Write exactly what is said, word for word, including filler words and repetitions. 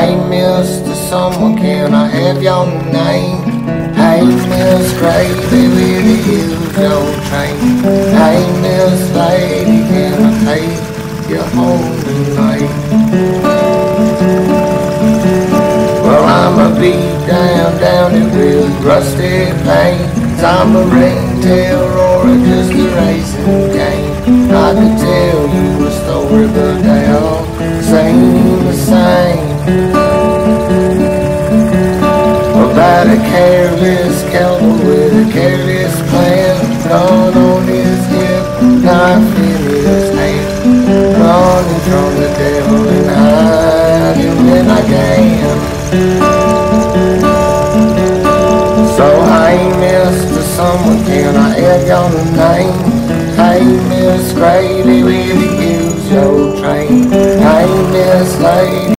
Hey mister, someone, can I have your name? Hey Miss Gravy, will you use your train? Hey Miss Lady, can I take you home tonight? Well, I'm a beat down, down it with rusty paint. I'm a ringtail or just a racing game. I could tell you a story, but they all seem the same. About a careless cowboy with a careless plan, gun on his hip, knife in his hand, running from the devil and hiding when I can. So hey mister, someone, can I have your name? Hey Miss Gravy, will you use your train? Hey Miss Lady.